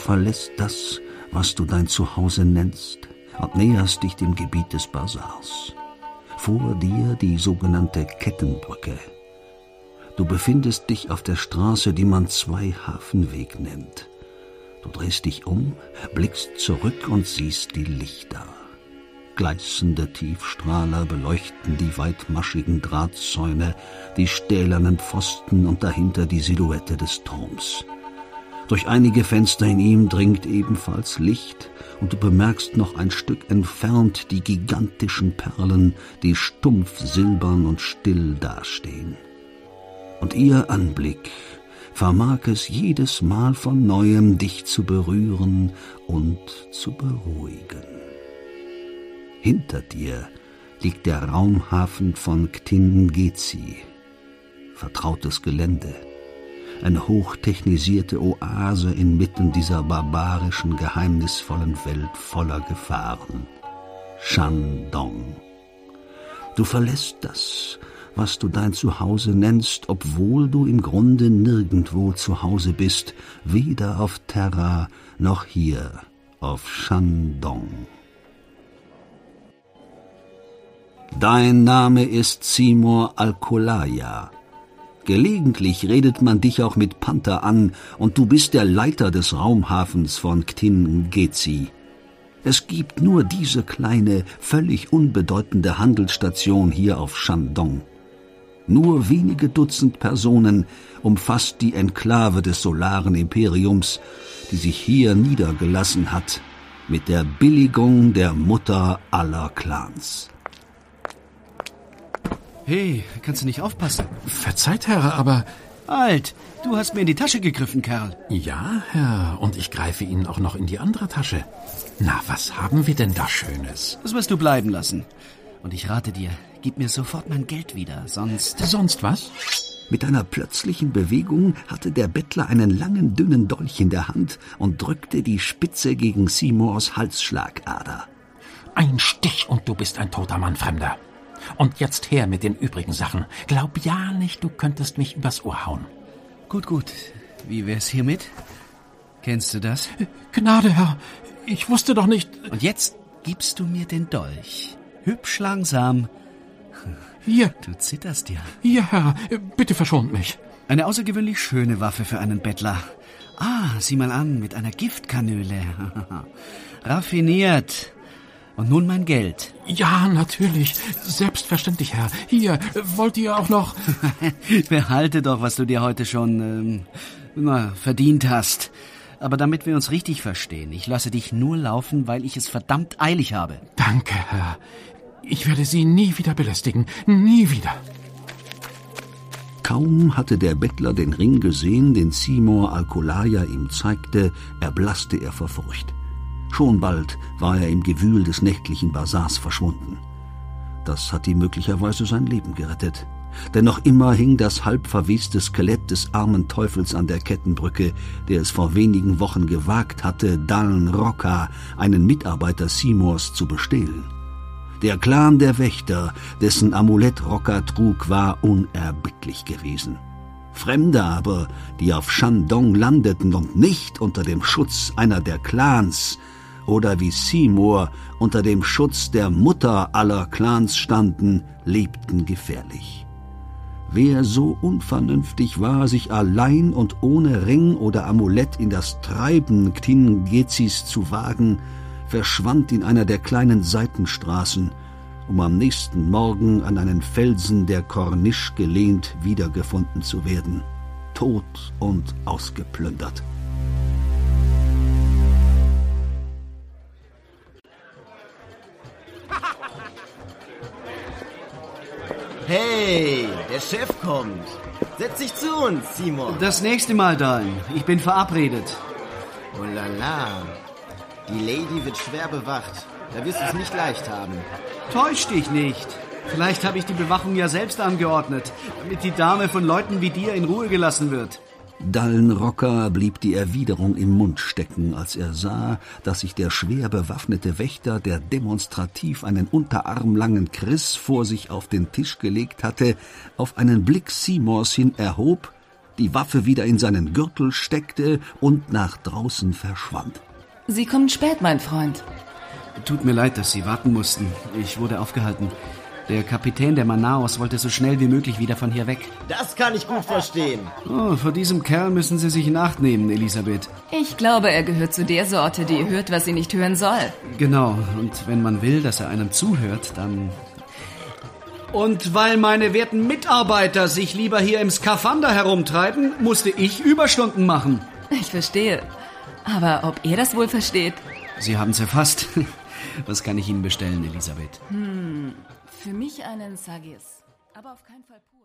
verlässt das, was du dein Zuhause nennst, und näherst dich dem Gebiet des Bazars. Vor dir die sogenannte Kettenbrücke. Du befindest dich auf der Straße, die man Zwei-Hafenweg nennt. Du drehst dich um, blickst zurück und siehst die Lichter. Gleißende Tiefstrahler beleuchten die weitmaschigen Drahtzäune, die stählernen Pfosten und dahinter die Silhouette des Turms. Durch einige Fenster in ihm dringt ebenfalls Licht, und du bemerkst noch ein Stück entfernt die gigantischen Perlen, die stumpf silbern und still dastehen. Und ihr Anblick vermag es jedes Mal von Neuem, dich zu berühren und zu beruhigen. Hinter dir liegt der Raumhafen von Ktin-Gezi. Vertrautes Gelände. Eine hochtechnisierte Oase inmitten dieser barbarischen, geheimnisvollen Welt voller Gefahren. Shandong. Du verlässt das, was du dein Zuhause nennst, obwohl du im Grunde nirgendwo zu Hause bist, weder auf Terra noch hier auf Shandong. Dein Name ist Seymour Alcolaya. Gelegentlich redet man dich auch mit Panther an, und du bist der Leiter des Raumhafens von Ktin-Gezi. Es gibt nur diese kleine, völlig unbedeutende Handelsstation hier auf Shandong. Nur wenige Dutzend Personen umfasst die Enklave des solaren Imperiums, die sich hier niedergelassen hat, mit der Billigung der Mutter aller Clans. Hey, kannst du nicht aufpassen? Verzeiht, Herr, aber... Halt, du hast mir in die Tasche gegriffen, Kerl. Ja, Herr, und ich greife Ihnen auch noch in die andere Tasche. Na, was haben wir denn da Schönes? Das wirst du bleiben lassen. Und ich rate dir, gib mir sofort mein Geld wieder, sonst... Sonst was? Mit einer plötzlichen Bewegung hatte der Bettler einen langen, dünnen Dolch in der Hand und drückte die Spitze gegen Seymours Halsschlagader. Ein Stich und du bist ein toter Mann, Fremder. Und jetzt her mit den übrigen Sachen. Glaub ja nicht, du könntest mich übers Ohr hauen. Gut. Wie wär's hiermit? Kennst du das? Gnade, Herr. Ich wusste doch nicht... Und jetzt gibst du mir den Dolch. Hübsch langsam. Hier. Du zitterst ja. Hier, Herr. Bitte verschont mich. Eine außergewöhnlich schöne Waffe für einen Bettler. Sieh mal an, mit einer Giftkanüle. Raffiniert. Und nun mein Geld. Ja, natürlich. Selbstverständlich, Herr. Hier, wollt ihr auch noch... Behalte doch, was du dir heute schon verdient hast. Aber damit wir uns richtig verstehen, ich lasse dich nur laufen, weil ich es verdammt eilig habe. Danke, Herr. Ich werde Sie nie wieder belästigen. Nie wieder. Kaum hatte der Bettler den Ring gesehen, den Seymour Alcolaya ihm zeigte, erblasste er vor Furcht. Schon bald war er im Gewühl des nächtlichen Bazars verschwunden. Das hat ihm möglicherweise sein Leben gerettet. Denn noch immer hing das halb verweste Skelett des armen Teufels an der Kettenbrücke, der es vor wenigen Wochen gewagt hatte, Dalen Rocca, einen Mitarbeiter Seymours, zu bestehlen. Der Clan der Wächter, dessen Amulett Rocca trug, war unerbittlich gewesen. Fremde aber, die auf Shandong landeten und nicht unter dem Schutz einer der Clans oder wie Seymour unter dem Schutz der Mutter aller Clans standen, lebten gefährlich. Wer so unvernünftig war, sich allein und ohne Ring oder Amulett in das Treiben Ktin-Gezis zu wagen, verschwand in einer der kleinen Seitenstraßen, um am nächsten Morgen an einen Felsen der Corniche gelehnt wiedergefunden zu werden, tot und ausgeplündert. Hey, der Chef kommt. Setz dich zu uns, Seymour. Das nächste Mal, Dalen. Ich bin verabredet. Oh la la. Die Lady wird schwer bewacht. Da wirst du es nicht leicht haben. Täusch dich nicht. Vielleicht habe ich die Bewachung ja selbst angeordnet, damit die Dame von Leuten wie dir in Ruhe gelassen wird. Dalen Rocca blieb die Erwiderung im Mund stecken, als er sah, dass sich der schwer bewaffnete Wächter, der demonstrativ einen unterarmlangen Kriss vor sich auf den Tisch gelegt hatte, auf einen Blick Seymours hin erhob, die Waffe wieder in seinen Gürtel steckte und nach draußen verschwand. Sie kommen spät, mein Freund. Tut mir leid, dass Sie warten mussten. Ich wurde aufgehalten. Der Kapitän der Manaus wollte so schnell wie möglich wieder von hier weg. Das kann ich gut verstehen. Oh, vor diesem Kerl müssen Sie sich in Acht nehmen, Elisabeth. Ich glaube, er gehört zu der Sorte, die hört, was sie nicht hören soll. Genau, und wenn man will, dass er einem zuhört, dann... Und weil meine werten Mitarbeiter sich lieber hier im Skafander herumtreiben, musste ich Überstunden machen. Ich verstehe. Aber ob er das wohl versteht? Sie haben's erfasst. Was kann ich Ihnen bestellen, Elisabeth? Für mich einen Sagis. Aber auf keinen Fall pur.